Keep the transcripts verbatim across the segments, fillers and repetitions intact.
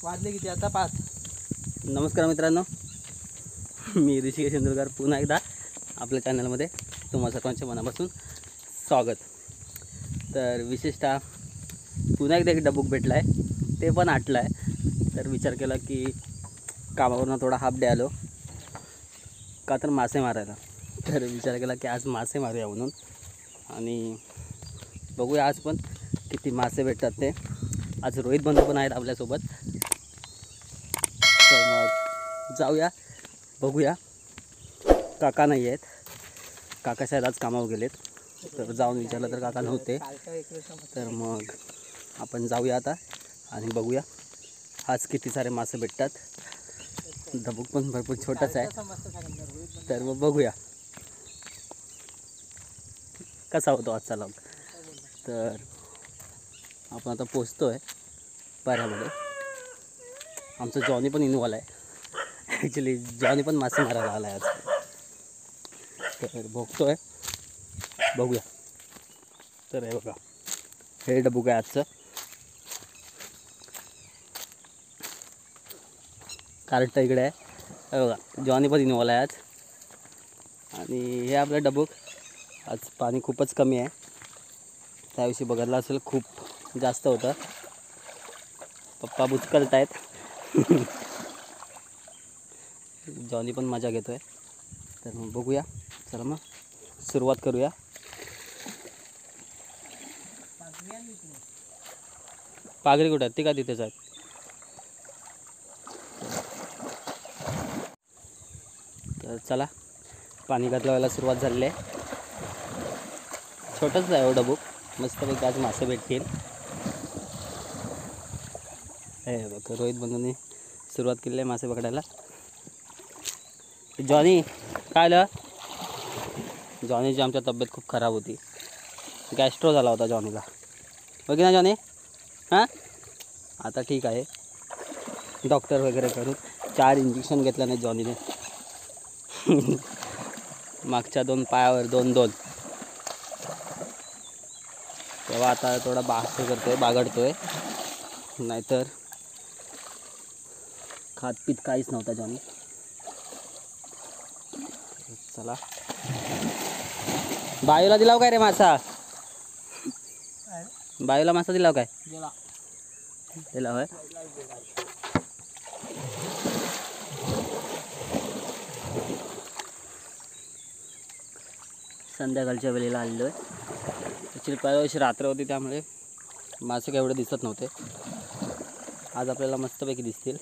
वाजले किती आता? पाच. नमस्कार मित्रांनो, मी ऋषिकेश चंद्रकर पुन्हा एकदा आपल्या चॅनलमध्ये तुम्हा सर्वांच्या मनापासून स्वागत. तर विशेषतः पुन्हा एकदा एक डबूक भेटला आहे, ते पण आटला आहे. तर विचार केला की कामावरून थोडा हाफ डे आलो का तर मासे मारायला. तर विचार केला की आज मासे मारूया म्हणून, आणि बघूया आज पण किती मासे भेटतात ते. आज रोहित बंधू पण आहेत आपल्यासोबत. तर मग जाऊया, बघूया. काका नाही आहेत, काका शायद आज कामावर गेलेत. तर जाऊन विचारलं तर काका नव्हते. तर मग आपण जाऊया आता आणि बघूया आज किती सारे मासे भेटतात. डबूक पण भरपूर छोटाच आहे, तर मग बघूया कसा होतो आजचा लॉग. तर आपण आता पोचतो आहे पाऱ्यामध्ये. आमचा जॉनी पण इन्वॉल्व आहे. ॲक्च्युली जॉनी पण मासे मारायला आला आहे आज. तर बघतो आहे, बघूया. तर हे बघा, हे डबूक आहे आजचं. कार्ट इकडे आहे, हे बघा. जॉनी पण इन्वॉल्व आहे आज. आणि हे आपलं डबूक. आज पाणी खूपच कमी आहे, त्याविषयी बघितलं असेल खूप जास्त होतं. पप्पा बुचकळत आहेत. जॉनी पण मजा घेतो आहे. तर मग बघूया, चला मग सुरुवात करूया. पागरी कुठं आहेत? ती का तिथेच आहेत. तर चला, पाणी घातल्याला सुरुवात झालेली आहे. छोटंच आहे हो डबूक, मस्तपैकी आज मासे भेटतील. हे बघ, रोहित बंधूंनी सुरुवात केली आहे मासे पकडायला. जॉनी काय आलं? जॉनीची आमच्या तब्येत खूप खराब होती, गॅस्ट्रो झाला होता जॉनीला, बघी ना जॉनी? हां, आता ठीक आहे. डॉक्टर वगैरे करून चार इंजेक्शन घेतलं नाही जॉनीने. मागच्या दोन पायावर दोन दोन. तेव्हा आता थोडा बास करतोय, बागडतोय. नाहीतर खातपीत काहीच नव्हता जॉनी. चला, बायूला दिलाव काय रे मासा? बायूला मासा दिलाव काय? दिला होय. संध्याकाळच्या वेळेला आलेलो आहे. ॲक्च्युली पहिल्या दिवशी रात्र होती, त्यामुळे मासे काय एवढे दिसत नव्हते. आज आपल्याला मस्तपैकी दिसतील.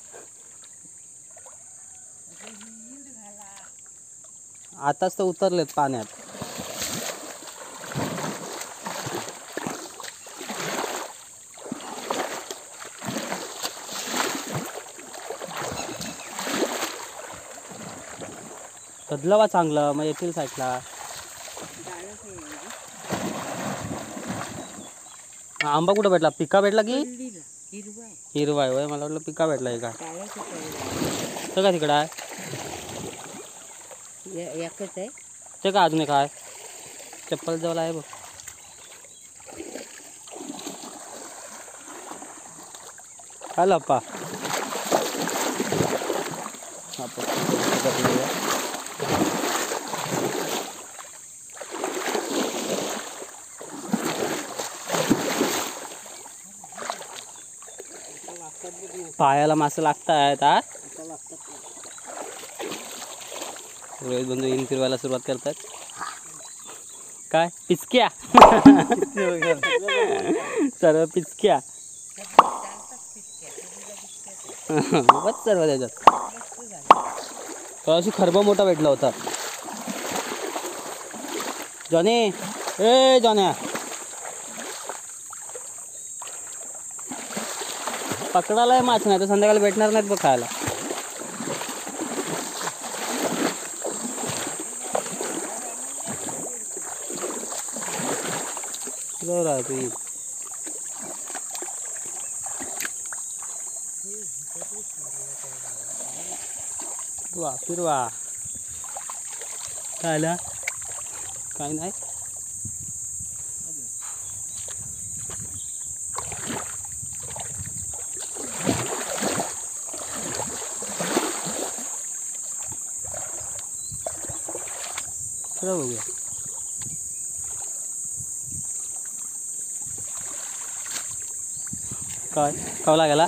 आताच तर उतरलेत पाण्यात. कदलवा चांगलं मग येथील साईडला. आंबा कुठं भेटला? पिका भेटला की हिरवा आहे? मला वाटलं पिका भेटला आहे का? तर का तिकडं आहे? एकच आहे ते का अजून काय? चप्पल जवळ आहे बघ. काय लप्पा? पायाला मासे लागतात. हा, रोहित बंधू इन फिरवायला सुरुवात करतात. काय पिचक्या? सर्व पिचक्या. बस सर्व त्याच्यात. अशी खरबा मोठा भेटला होता. जॉनी, ए जॉन्या, पकडायला माछ नाही तर संध्याकाळी भेटणार नाहीत बघ खायला. बरं तू वा फिरवा. काय आला? काय नाही. चला बघूया. काय खावला गेला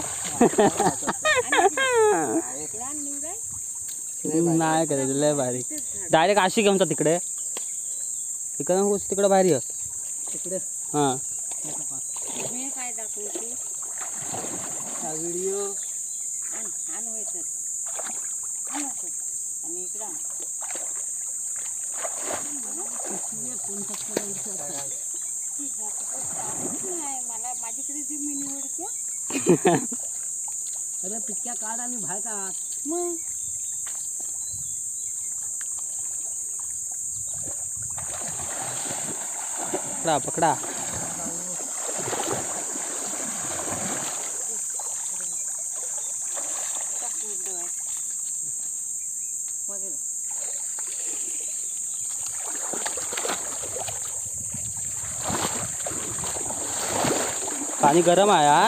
नाही का लय भारी. डायरेक्ट अशी घेऊन जा तिकडे तिकडे नको तिकडे भारी आहे तिकडे. हां काय दाखवतो हा व्हिडिओ आणि इकडं मला माझ्याकडे जी मी निवडते अरे पिक्या काढ आणि बाहेर काढ मग पकडा पकडा. पाणी गरम आहे हा.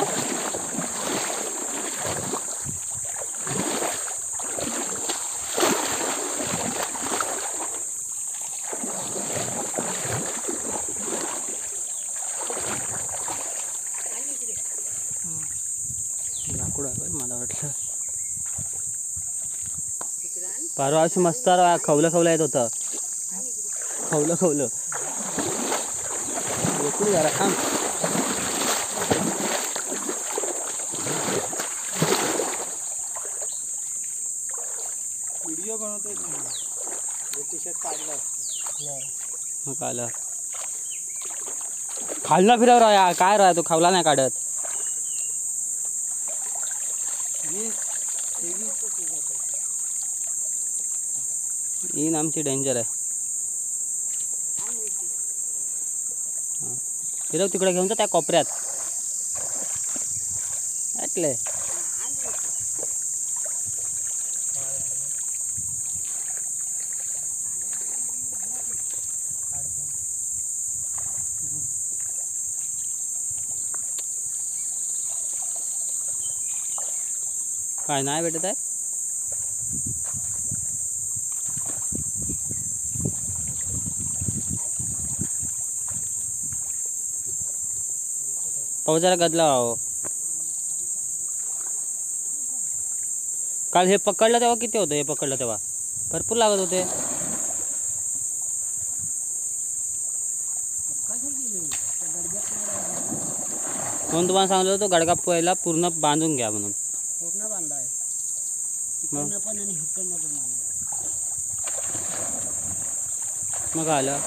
लाकूड आहे मला वाटलं परवा अशी मस्त खवलं खवलं येत होतं. खवलं खवलं येतील जरा थांब. व्हिडिओ बनवतोय टी शर्ट काढलं मग आलं खालना फिरव राहा काय राहा तो खावला नाही काढत. ही आमची डेंजर आहे. फिरव तिकडे घेऊन जा त्या कोपऱ्यात ऐकले. काय नाही भेटत आहे. पाऊस जरा गदला हो. काल हे पकडलं तेव्हा किती होतं. हे पकडलं तेव्हा भरपूर लागत होते. म्हणून तुम्हाला सांगितलं होतं गडगा पहिला पूर्ण बांधून घ्या म्हणून. पूर्ण बांधलाय इकडनं पण आणि इकडनं पण बांधलाय. मग आलं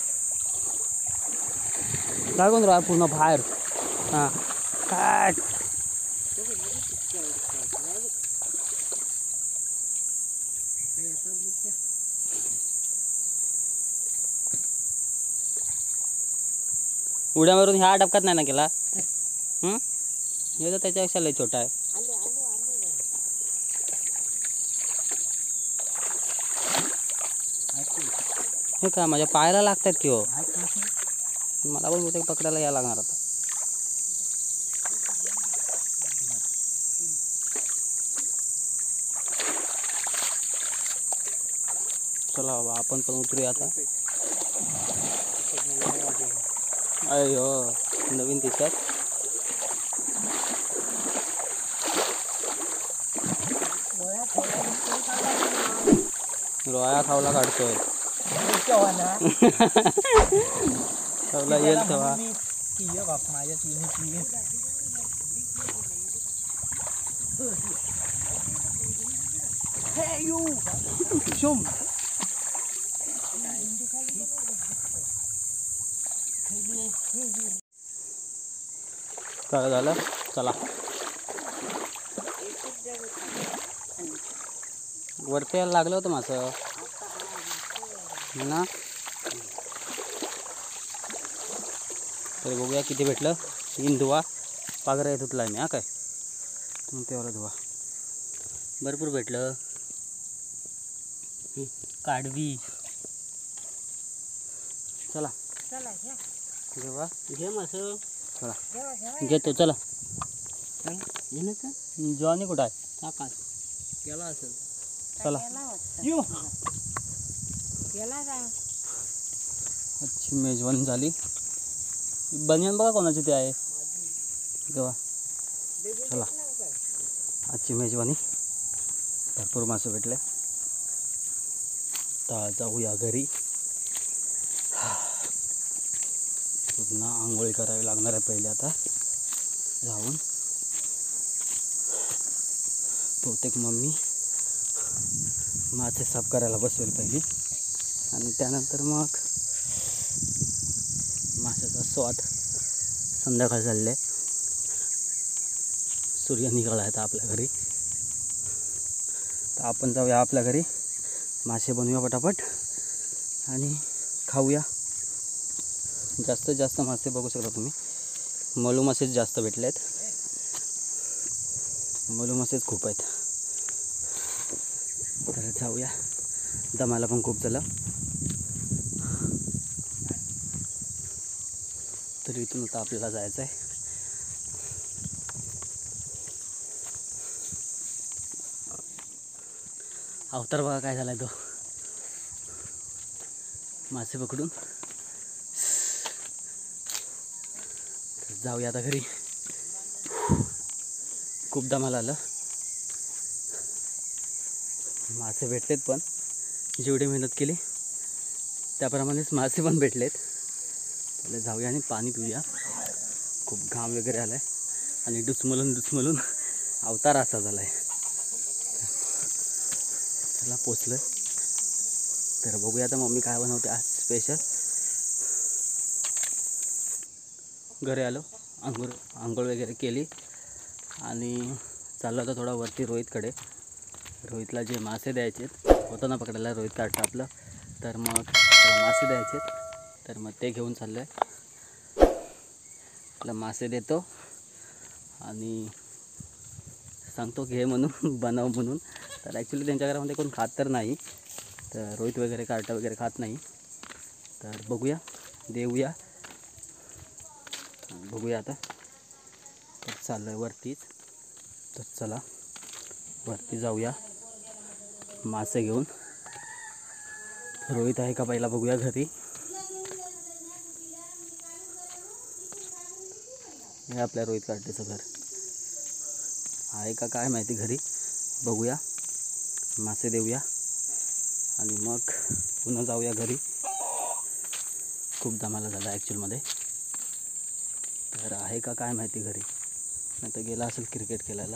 लागून राहा पूर्ण बाहेर. हां काय उड्या मारून ह्या डबकात नाही ना केला. हं हे तर त्याच्यापेक्षा लय छोटा आहे. हे का माझ्या पायाला लागतात की हो. मला पण बहुतेक पकडायला यायला लागणार आता. चला बाबा आपण पण उतरूया आता. अयो नवीन दिसत. रोया खावला काढतोय. खावला येईल तेव्हा. काय झालं चला वरती यायला लागलं होतं माझं ना. तर बघूया किती भेटलं. तीन धुवा पागरा येत होतला मी हा काय तेवढा धुवा भरपूर भेटलं. काढवी चला चला घ्या घेवा घे मासं. चला घेवा घेवा घेतो चला. येणं का जॉनी कुठं आहे. आकाश गेला असेल. चला गेला गेला का आजची मेजवानी झाली. बनियान बघा कोणाची ते आहे तेव्हा. चला आजची मेजवानी, भरपूर मासे भेटले. तर जाऊया घरी. पुन्हा आंघोळी करावी लागणार आहे पहिले. आता जाऊन बहुतेक मम्मी मासे साफ करायला बसवेल पहिली, आणि त्यानंतर मग माशाचा स्वाद. संध्याकाळ झालेले, सूर्य निघाला आहे आपल्या घरी. तर आपण जाऊया आपल्या घरी, मासे बनवूया पटापट आणि खाऊया. जास्तीत जास्त मासे बघू शकता तुम्ही, मलू मासेच जास्त भेटले आहेत. मलू मासेच खूप आहेत. तर जाऊया, दमाला पण खूप झालं. तर इथून आता आपल्याला जायचं आहे. अवतार बघा काय झालाय तो, मासे पकडून. तर जाऊया आता घरी. खूप दमाला आलं. मासे भेटलेत, पण जेवढी मेहनत केली त्याप्रमाणेच मासे पण भेटलेत. त्याला जाऊया आणि पाणी पिऊया. खूप घाम वगैरे आला आहे आणि डुचमलून डुचमलून अवतार असा झाला आहे. त्याला पोचलं. तर बघूया आता मम्मी काय बनवते आज स्पेशल. घरी आलो, आंघोळ आंघोळ वगैरे केली आणि चाललो आता थोडा वरती रोहितकडे. रोहितला जे मासे द्यायचे होतं ना पकडायला, रोहित काढतं आपलं. तर मग त्याला मासे द्यायचे, तर मग ते घेऊन चाललो आहे. त्याला मासे देतो आणि सांगतो घे म्हणून, बनव म्हणून. तर ॲक्च्युली त्यांच्या घरामध्ये कोण खात तर नाही, तर रोहित वगैरे कार्टा वगैरे खात नाही. तर बघूया, देऊया, बघूया आता. तर चाललो आहे वरतीच. तर चला वरती जाऊया मासे घेऊन. रोहित आहे का पहिला बघूया घरी. हे आपल्या रोहित कार्टेचं घर आहे का काय माहिती घरी. बघूया, मासे देऊया आणि मग पुन्हा जाऊया घरी. खूप दमाला झाला ॲक्च्युअलमध्ये. तर आहे का काय माहिती घरी, नाही तर गेला असेल क्रिकेट खेळायला.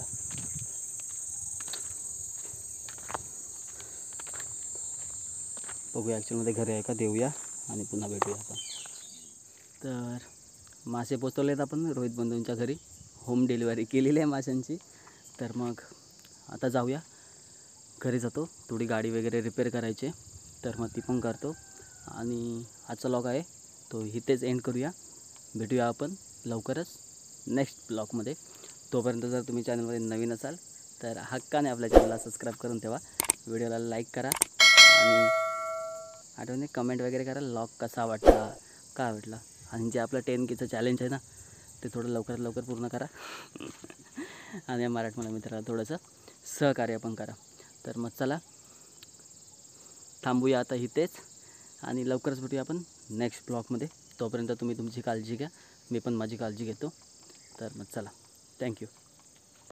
बघूया ॲक्च्युअलमध्ये घरी आहे का, देऊया आणि पुन्हा भेटूया आपण. तर मासे पोचवलेत आपण रोहित बंधूंच्या घरी. होम डिलिव्हरी केलेली आहे माशांची. तर मग आता जाऊया घरी. जातो, थोडी गाडी वगैरे रिपेअर करायची, तर मग ती पण करतो. आणि आजचा व्लॉग आहे तो इथेच एंड करूया. भेटूया आपण लवकरच नेक्स्ट ब्लॉगमध्ये. तोपर्यंत जर तुम्ही चॅनलमध्ये नवीन असाल तर हक्काने आपल्या चॅनलला सबस्क्राईब करून ठेवा. व्हिडिओला लाईक करा आणि आठवणे कमेंट वगैरे करा व्लॉग कसा वाटला, काय वाटला. आणि जे आपलं टेन केचं चॅलेंज आहे ना, ते थोडं लवकरात लवकर पूर्ण करा. आणि मराठमोळ्या मित्राला थोडंसं सहकार्य पण करा. तर मग चला थांबूया आता इथेच आणि लवकरच भेटूया आपण नेक्स्ट ब्लॉगमध्ये. तोपर्यंत तुम्ही तुमची काळजी घ्या, मी पण माझी काळजी घेतो. तर मग चला, थँक्यू.